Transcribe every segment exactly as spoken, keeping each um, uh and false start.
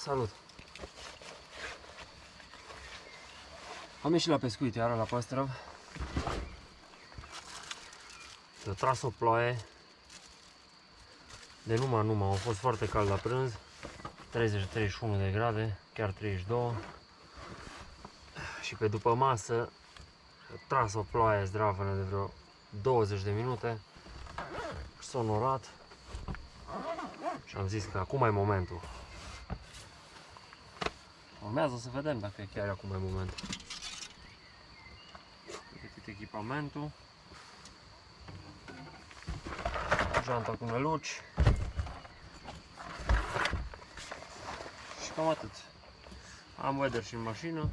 Salut! Am ieșit la pescuit iară la păstrăv. A tras o ploaie de numai numai. A fost foarte cald la prânz, treizeci treizeci și unu de grade, chiar treizeci și doi. Și pe după masă a tras o ploaie zdravănă de vreo douăzeci de minute. S-a norat și am zis că acum e momentul. Urmează să vedem dacă chiar acum e momentul. Pregătit echipamentul, janta cu năluci și cam atât. Am weather și în mașină.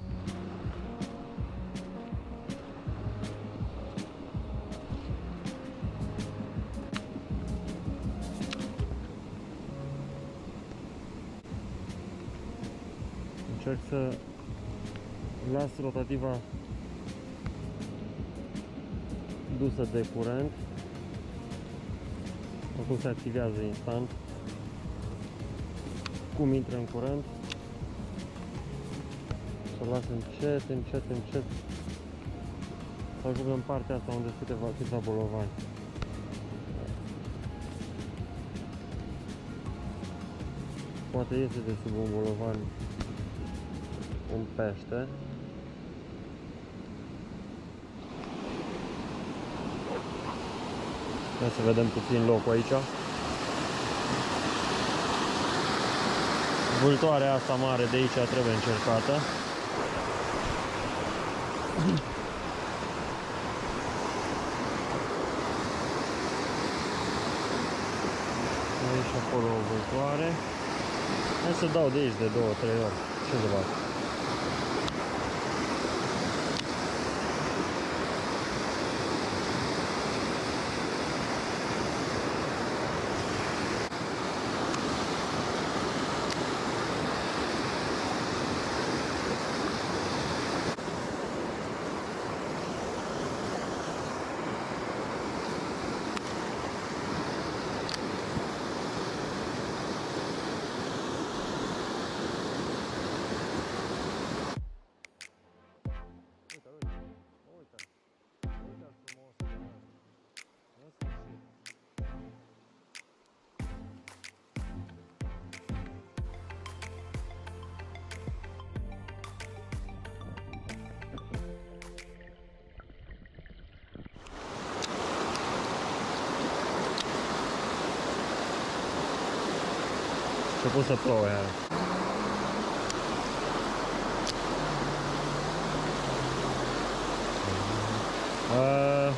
Încerc să las rotativa dusă de curent. Acum se activează instant cum intră în curent. Să las încet, încet, încet să ajung în partea asta unde sunt câteva, câteva bolovani. Poate iese de sub un bolovan un pește. Hai să vedem puțin locul aici. Vâltoarea asta mare de aici trebuie încercată. Aici acolo o vâltoare. Hai să dau de aici de două trei ori. Ce să fac? A început să plouă iar. Uh,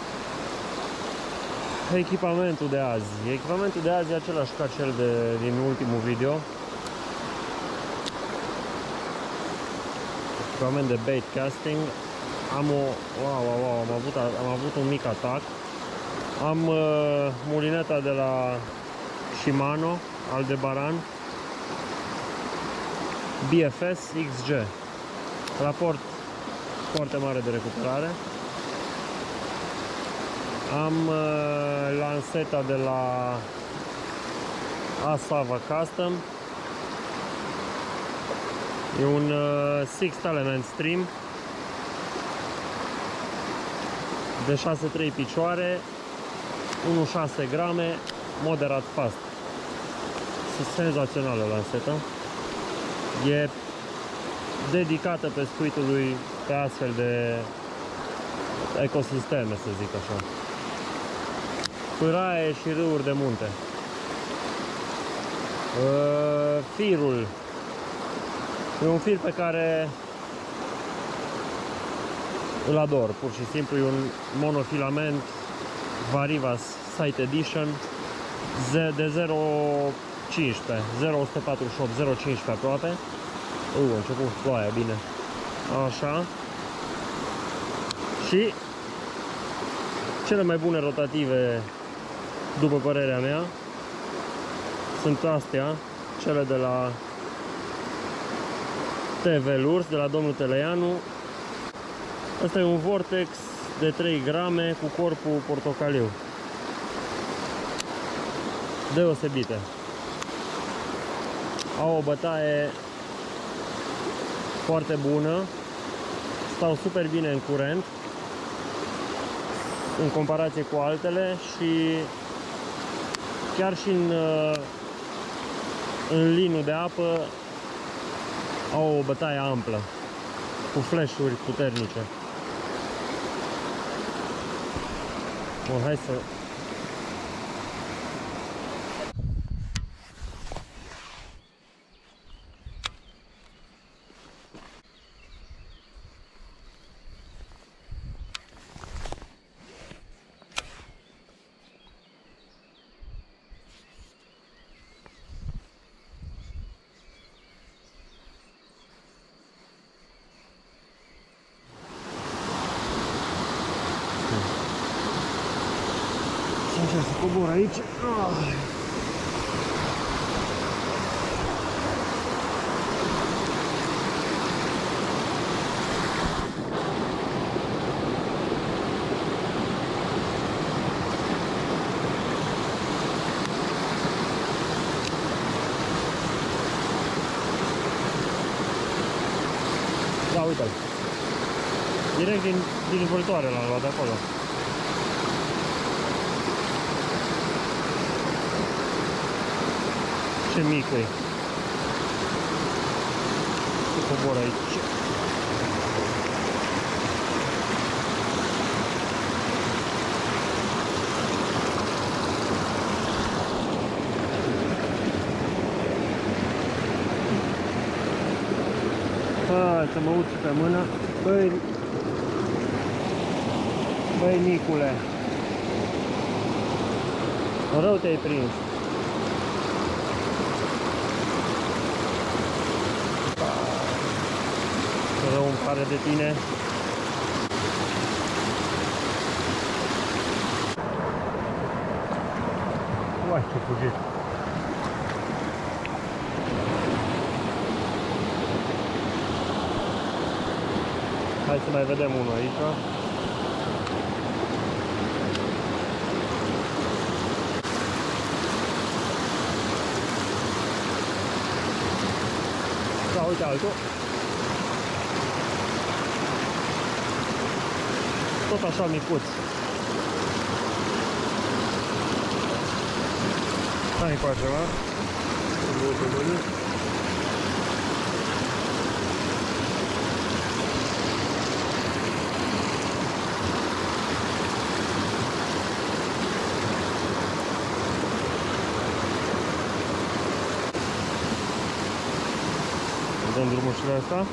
echipamentul de azi. Echipamentul de azi e același ca cel de, din ultimul video. Echipament de bait casting. Am o... Wow, wow, wow, am avut, am avut un mic atac. Am uh, mulineta de la Shimano, Aldebaran B F S X G. Raport foarte mare de recuperare. Am uh, lanseta de la Asava Custom. E un uh, Sixth Element Stream de șase trei picioare, unu virgulă șase grame, moderat fast. Senzațională lanseta. E dedicată pescuitului pe astfel de ecosisteme, să zic așa. Pâraie și râuri de munte. Firul e un fir pe care îl ador, pur și simplu. E un monofilament Varivas Site Edition de zero cincisprezece, zero unu patruzeci și opt, zero cincisprezece aproape. Uh, a început ploaia, bine. Așa. Și cele mai bune rotative, după părerea mea, sunt astea, cele de la T V Lures, de la domnul Teleanu. Asta e un Vortex de trei grame cu corpul portocaliu. Deosebite. au o bătaie foarte bună, stau super bine în curent în comparație cu altele și chiar și în, în linul de apă au o bătaie amplă cu flash-uri puternice. Bun, hai să așa să cobor aici. Da, uite-l. Direct din, din vâltoare l-am luat de acolo. Ce mic e. Se cobor aici. Hai să mă uit pe mână. Băi, băi Nicule, rău te-ai prins. Rău îmi pare de tine. Uai, ce fugit. Hai să mai vedem unul aici. Da, uite altul. Tot așa micuț. Hai încoace, mă. Să mă uit. Dăm drumul și la asta.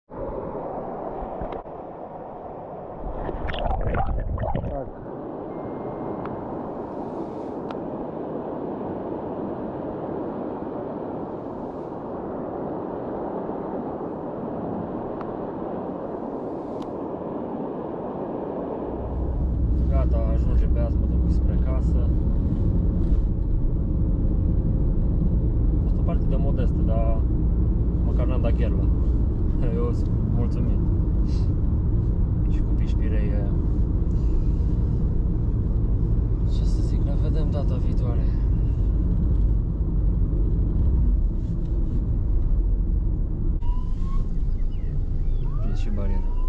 Gata, ajunge pe azi, mă duc spre casă. A fost o partidă modestă, dar măcar n-am dat gherla. Eu sunt mulțumit. Și cu pișpirei aia. Ce să zic, ne vedem data viitoare. Prins și barieră.